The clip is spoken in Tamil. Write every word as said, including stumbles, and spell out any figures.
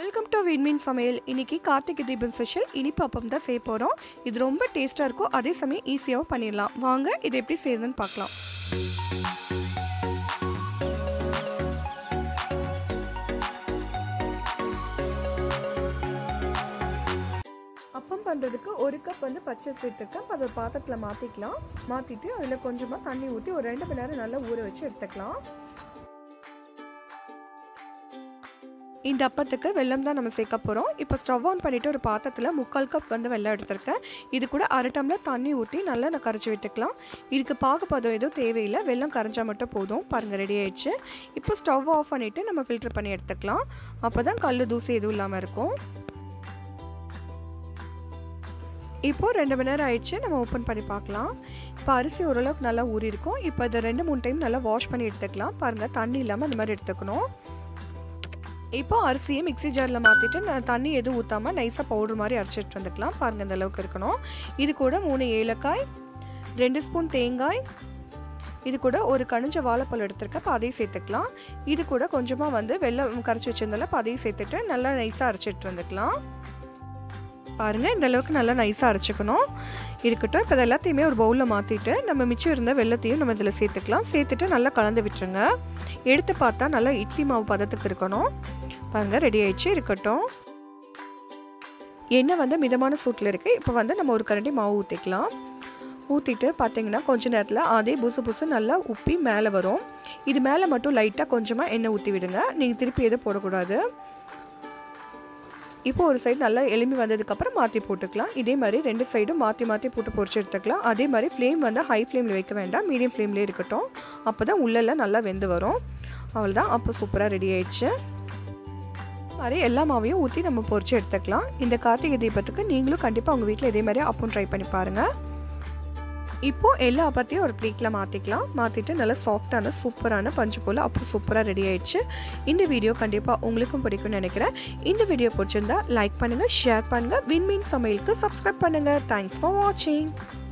வெல்கம் டு விண்மீன் சமையல். இன்னைக்கு கார்த்திகை தீபம் ஸ்பெஷல் இனிப்பு அப்பம் தான் செய்ய போகிறோம். இது ரொம்ப டேஸ்ட்டாக இருக்கும், அதே சமயம் ஈஸியாகவும் பண்ணிடலாம். வாங்க இது எப்படி செய்யறதுன்னு பார்க்கலாம். அப்பம் பண்ணுறதுக்கு ஒரு கப் வந்து பச்சை சேர்த்துக்கேன். அதை பாத்திரத்தில் மாற்றிக்கலாம். மாற்றிட்டு அதில் கொஞ்சமாக தண்ணி ஊற்றி ஒரு ரெண்டு மணி நேரம் நல்லா ஊற வச்சு எடுத்துக்கலாம். இந்த அப்பத்துக்கு வெல்லம் தான் நம்ம சேர்க்க போகிறோம். இப்போ ஸ்டவ் ஆன் பண்ணிவிட்டு ஒரு பாத்திரத்தில் முக்கால் கப் வந்து வெல்லம் எடுத்துருக்கேன். இது கூட அரை டம்ளர் தண்ணி ஊற்றி நல்லா நான் கரைச்சி விட்டுக்கலாம். இதுக்கு பாகுபதம் எதுவும் தேவையில்லை, வெல்லம் கரைஞ்சால் மட்டும் போதும். பாருங்கள், ரெடி ஆயிடுச்சு. இப்போ ஸ்டவ் ஆஃப் பண்ணிவிட்டு நம்ம ஃபில்டர் பண்ணி எடுத்துக்கலாம். அப்போ தான் கல் தூசி எதுவும் இல்லாமல் இருக்கும். இப்போது ரெண்டு மணி நேரம் ஆயிடுச்சு. நம்ம ஓப்பன் பண்ணி பார்க்கலாம். இப்போ அரிசி ஓரளவுக்கு நல்லா ஊறி இருக்கும். இப்போ இதை ரெண்டு மூணு டைம் நல்லா வாஷ் பண்ணி எடுத்துக்கலாம். பாருங்கள், தண்ணி இல்லாமல் அந்த மாதிரி எடுத்துக்கணும். இப்போ அரிசியை மிக்ஸி ஜாரில் மாற்றிட்டு நான் தண்ணி எதுவும் ஊற்றாமல் நைஸாக பவுடர் மாதிரி அரைச்சிட்டு வந்துக்கலாம். பாருங்கள், இந்த அளவுக்கு இருக்கணும். இது கூட மூணு ஏலக்காய், ரெண்டு ஸ்பூன் தேங்காய், இது கூட ஒரு கனிஞ்ச வாழைப்பழம் எடுத்துருக்கேன். இப்போ அதையும் சேர்த்துக்கலாம். இது கூட கொஞ்சமாக வந்து வெல்லம் கரைச்சி வச்சிருந்தால இப்போ அதையும் சேர்த்துட்டு நல்லா நைஸாக அரைச்சிட்டு வந்துக்கலாம். பாருங்கள், இந்த அளவுக்கு நல்லா நைஸாக அரைச்சிக்கணும். இருக்கட்டும். இப்போ எல்லாத்தையுமே ஒரு பவுலில் மாற்றிட்டு நம்ம மிச்சம் இருந்த வெள்ளத்தையும் நம்ம இதில் சேர்த்துக்கலாம். சேர்த்துட்டு நல்லா கலந்து விட்டுருங்க. எடுத்து பார்த்தா நல்லா இட்லி மாவு பதத்துக்கு இருக்கணும். பாருங்கள், ரெடி ஆயிடுச்சு. இருக்கட்டும். எண்ணெய் வந்து மிதமான சூட்டில் இருக்குது. இப்போ வந்து நம்ம ஒரு கரண்டி மாவு ஊற்றிக்கலாம். ஊற்றிட்டு பார்த்தீங்கன்னா கொஞ்ச நேரத்தில் அதே புசு புசு நல்லா உப்பி மேலே வரும். இது மேலே மட்டும் லைட்டாக கொஞ்சமாக எண்ணெய் ஊற்றி விடுங்க. நீங்கள் திருப்பி எதுவும் போடக்கூடாது. இப்போ ஒரு சைடு நல்லா எலும்பி வந்ததுக்கப்புறம் மாற்றி போட்டுக்கலாம். இதே மாதிரி ரெண்டு சைடும் மாற்றி மாற்றி போட்டு பொரிச்சு எடுத்துக்கலாம். அதே மாதிரி ஃப்ளேம் வந்து ஹை ஃப்ளேமில் வைக்க வேண்டாம், மீடியம் ஃப்ளேம்லேயே இருக்கட்டும். அப்போ தான் உள்ளெல்லாம் நல்லா வெந்து வரும். அவ்வளோதான். அப்போ சூப்பராக ரெடி ஆயிடுச்சு. மாதிரி எல்லா மாவையும் ஊற்றி நம்ம பொரிச்சு எடுத்துக்கலாம். இந்த கார்த்திகை தீபத்துக்கு நீங்களும் கண்டிப்பாக உங்கள் வீட்டில் இதே மாதிரி அப்பம் ட்ரை பண்ணி பாருங்கள். இப்போது எல்லா அப்பத்தையும் ஒரு பிளேட்டில் மாற்றிக்கலாம். மாற்றிட்டு நல்லா சாஃப்டான சூப்பரான பஞ்சு போல் அப்போ சூப்பராக ரெடி ஆயிடுச்சு. இந்த வீடியோ கண்டிப்பாக உங்களுக்கும் பிடிக்கும்னு நினைக்கிறேன். இந்த வீடியோ பிடிச்சிருந்தா லைக் பண்ணுங்கள், ஷேர் பண்ணுங்கள். விண்மீன் சமையலுக்கு சப்ஸ்கிரைப் பண்ணுங்கள். தேங்க்ஸ் ஃபார் வாட்சிங்.